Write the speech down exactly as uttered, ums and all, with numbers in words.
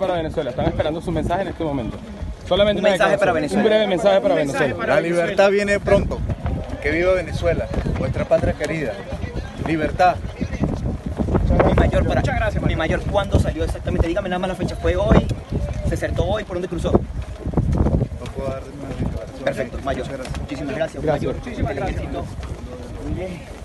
para Venezuela. Están esperando su mensaje en este momento. Solamente un mensaje para Venezuela. Un breve mensaje para Venezuela. La libertad viene pronto. Que viva Venezuela, vuestra patria querida. Libertad. Mi mayor, para, gracias, mi mayor, ¿cuándo salió exactamente? Dígame nada más la fecha. ¿Fue hoy? ¿Se acertó hoy? ¿Por dónde cruzó? No puedo dar más declaraciones. Perfecto, mayor. Muchísimas gracias. Gracias. Mayor. Muchísimas gracias. Muy bien.